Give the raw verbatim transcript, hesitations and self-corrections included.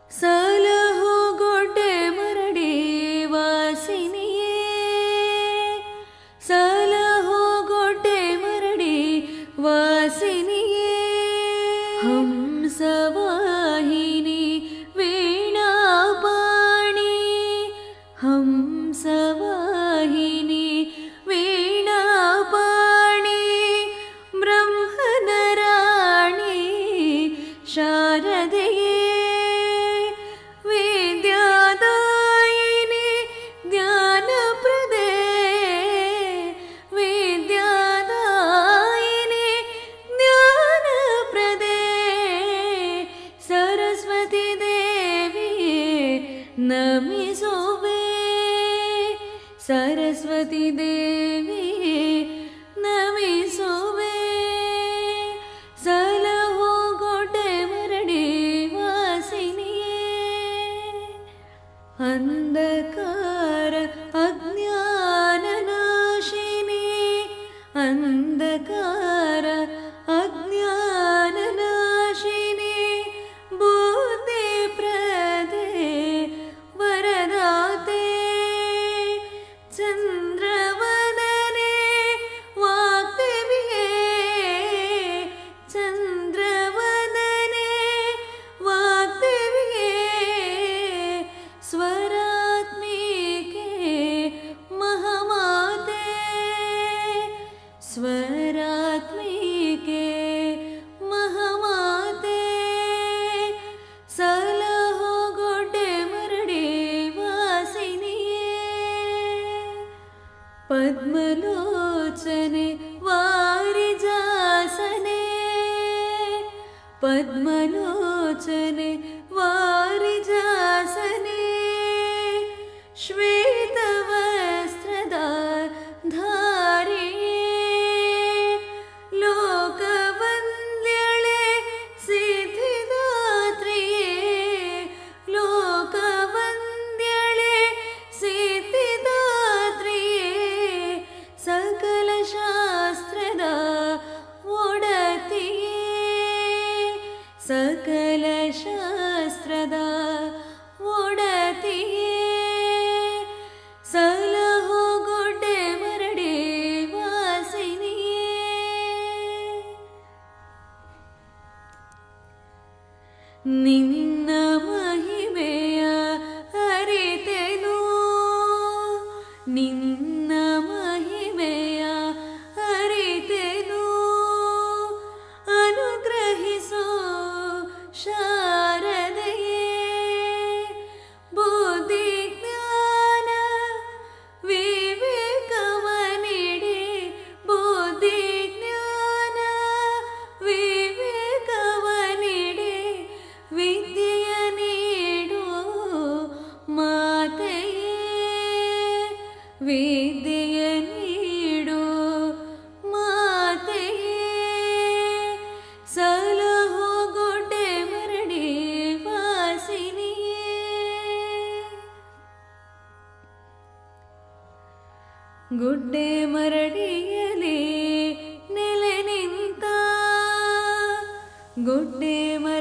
ಸಲಹೋ ಗೊಡ್ಡೆ ಮರಡಿ ವಾಸಿನಿಯೇ ಸಲಹೋ ಗೊಡ್ಡೆ ಮರಡಿ ವಾಸಿನಿಯೇ ಹಂಸವಾಹಿನಿ ವೀಣಾಪಾಣಿ ಹಂಸವಾಹಿನಿ ವೀಣಾಪಾಣಿ ಬ್ರಹ್ಮನ ರಾಣಿ ಶಾರದೆಯೇ ವಿದ್ಯಾದಾಯಿನಿ ಜ್ಞಾನಪ್ರದೇ ವಿದ್ಯಾದಾಯಿನಿ ಜ್ಞಾನಪ್ರದೇ ಸರಸ್ವತಿ ದೇವಿಯೇ ನಮಿಸುವೆ ಸರಸ್ವತಿ ದೇವಿಯೇ ನಮಿಸುವೆ ಸಲಹೋ ಗೊಡ್ಡೆ ಮರಡಿ ವಾಸಿನಿಯೇ ಅಂಧಕಾರ ಅಜ್ಞಾನ ನಾಶಿನಿ ಅಂಧಕಾರ ಅಜ್ಞಾನ ನಾಶಿನಿ ಬುದ್ಧಿ ಪ್ರದೇ ವರದಾತೆ ಚಂದ್ರವದನೆ ವಾಗ್ದೇವಿಯೇ ಚಂದ್ರವದನೆ ವಾಗ್ದೇವಿಯೇ ಸ್ವರಾತ್ಮಿಕೆ ಮಹಾಮಾತೆ ಸ್ವರಾತ್ಮಿಕೆ ಮಹಾಮಾತೆ ಸಲಹೋ ಗೊಡ್ಡೆ ಮರಡಿ ವಾಸಿನಿಯೇ ಪದ್ಮಲೋಚನೆ ವಾರಿಜಾಸನೆ ಪದ್ಮಲೋಚನೆ ವಾರಿಜಾಸನೆ ಶ್ವೇತವಸ್ತ್ರದ ಧಾರಿಯೇ ಲೋಕವಂದ್ಯಳೆ ಸಿದ್ಧಿದಾತ್ರಿಯೇ ಲೋಕವಂದ್ಯಳೆ ಸಿದ್ಧಿದಾತ್ರಿಯೇ ಸಕಲ ಶಾಸ್ತ್ರದ ಒಡತಿಯೇ ಸಕಲ ಶಾಸ್ತ್ರದ ಒಡತಿಯೇ ಸಲಹೋ ಗೊಡ್ಡೆ ಮರಡಿ ವಾಸಿನಿಯೇ ನಿನ್ನ ಮಹಿಮೆಯ ಅರಿತೆನು ನಿನ್ನ ಮಹಿಮೆಯ ಅರಿತೆನು ಅನುಗ್ರಹಿಸೋ ಶಾರದೆಯೇ ಬುದ್ಧಿ ಜ್ಞಾನ ವಿವೇಕವ ನೀಡಿ ಬುದ್ಧಿ ಜ್ಞಾನ ವಿವೇಕವ ನೀಡಿ ವಿದ್ಯೆಯ ನೀಡು ಮಾತೆಯೇ ವಿದ್ಯೆಯ ನೀಡು ಮಾತೆಯೇ ಸಲಹೋ ಗೊಡ್ಡೆ ಮರಡಿ ವಾಸಿನಿಯೇ ಗುಡ್ಡೆ ಮರಡಿಯಲಿ ನೆಲೆ ನಿಂತ ಗುಡ್ಡೆ